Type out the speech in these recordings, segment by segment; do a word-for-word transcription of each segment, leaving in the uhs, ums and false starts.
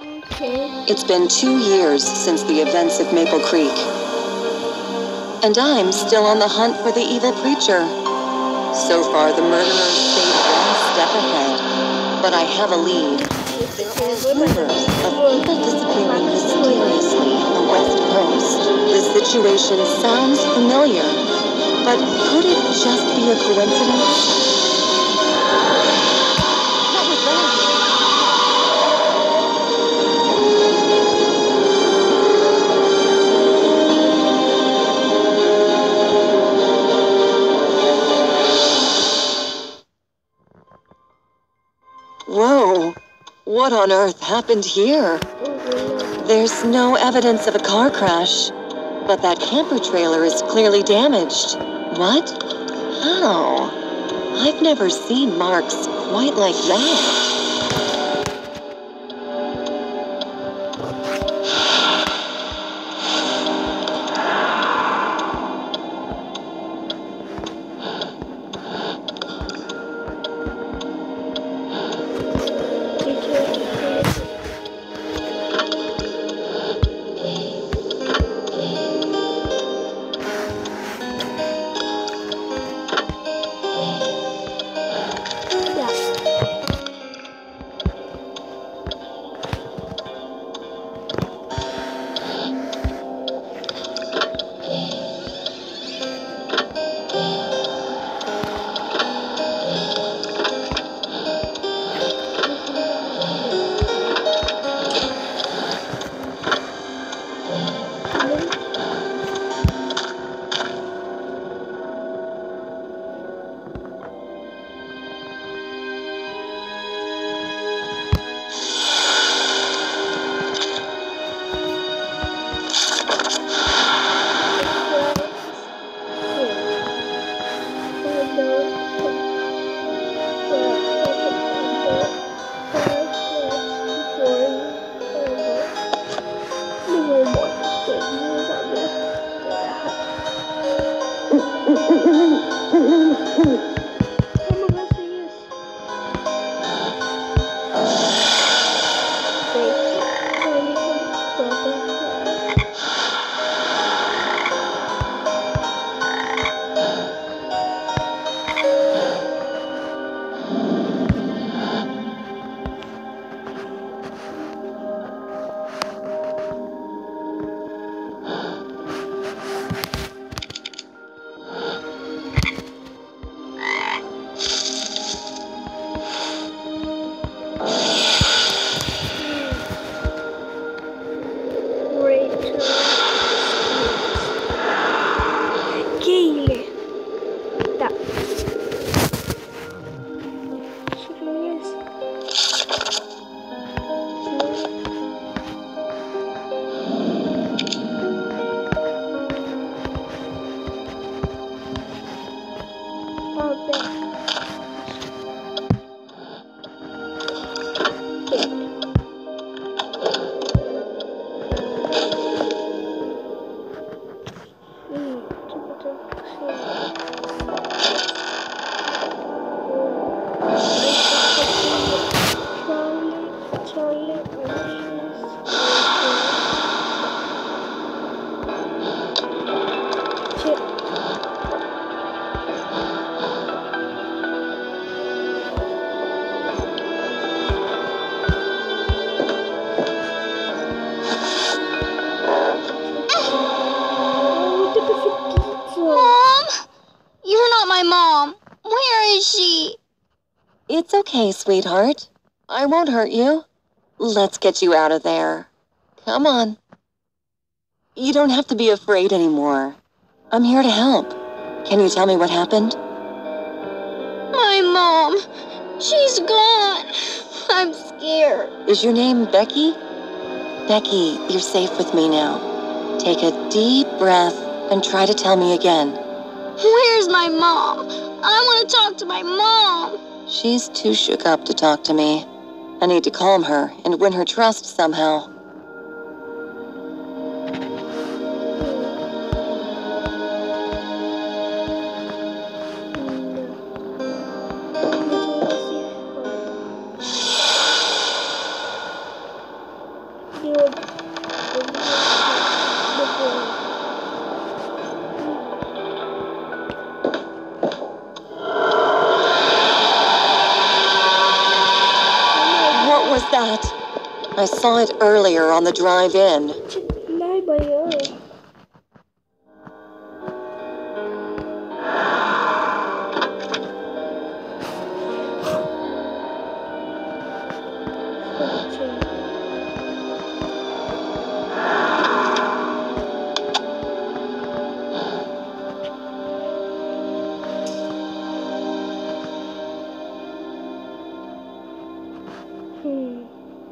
Okay. It's been two years since the events of Maple Creek. And I'm still on the hunt for the evil preacher. So far, the murderers stayed one step ahead. But I have a lead. There are rumors of people disappearing mysteriously on the West Coast. The situation sounds familiar, but could it just be a coincidence? What was that? Whoa! What on earth happened here? There's no evidence of a car crash, but that camper trailer is clearly damaged. What? How? I've never seen marks quite like that. It's okay, sweetheart. I won't hurt you. Let's get you out of there. Come on. You don't have to be afraid anymore. I'm here to help. Can you tell me what happened? My mom. She's gone. I'm scared. Is your name Becky? Becky, you're safe with me now. Take a deep breath and try to tell me again. Where's my mom? I want to talk to my mom. She's too shook up to talk to me. I need to calm her and win her trust somehow. Eu... What was that? I saw it earlier on the drive-in. Naiba eu. Hmm.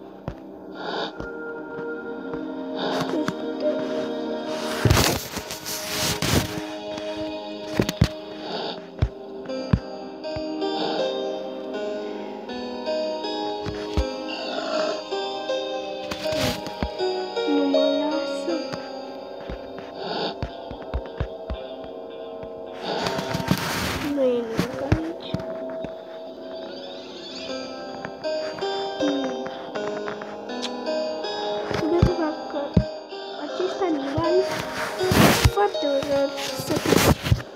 Acest animal foarte urât să fie.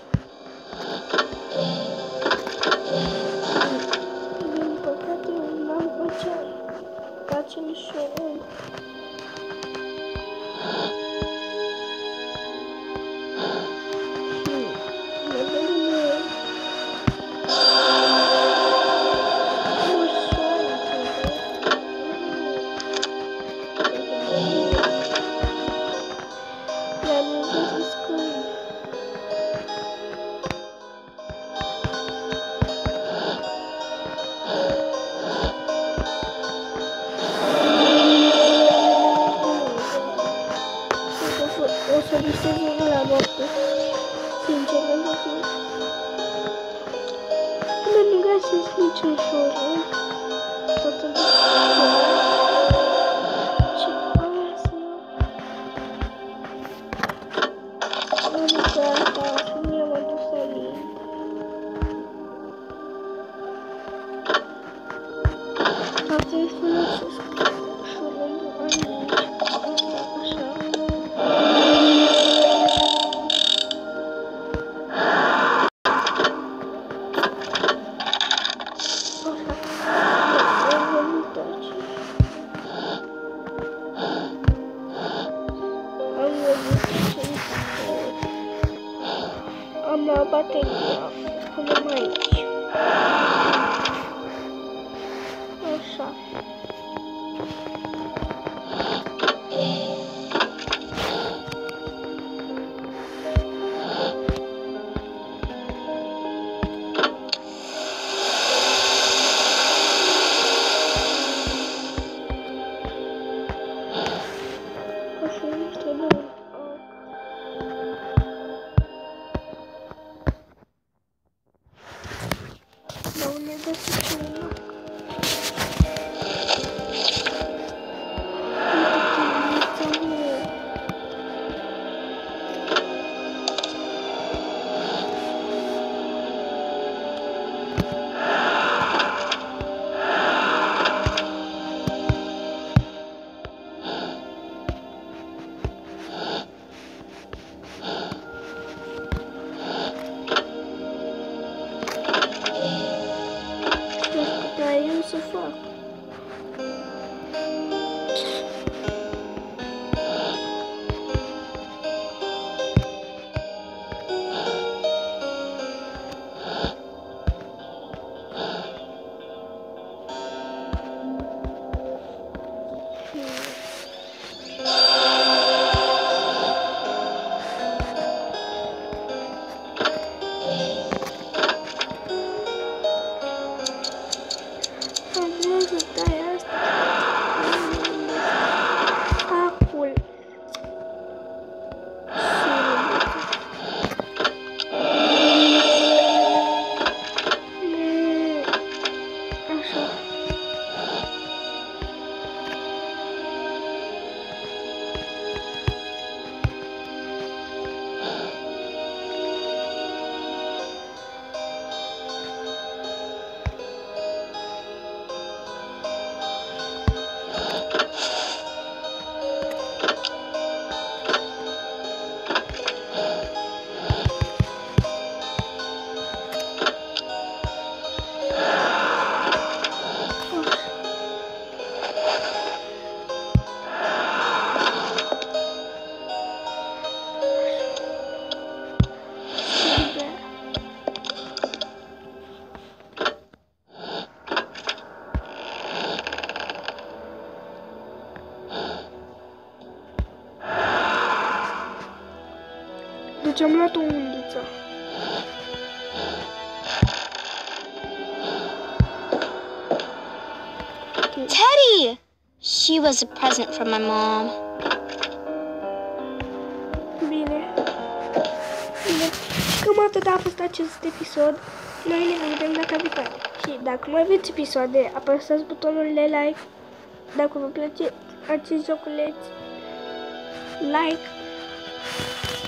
Din păcate, n-am face acel șoron. O să visez la noapte. Sincer, nu să fiu. Până nu găsesc niciun șoron. Tot să duc. Ce asta? Nu duc asta. Nu i-am adus aici. Ar trebui să folosesc șoronul aici. Asta, așa. Am la bateria, punem aici. Așa. Așa este bun. Deci am luat o undiță. Teddy! She was a present from my mom. Bine. Bine. Cam atât a fost acest episod. Noi ne vedem data viitoare. Și dacă mai aveți episoade, apăsați butonul de like. Dacă vă place acest joculeț, like.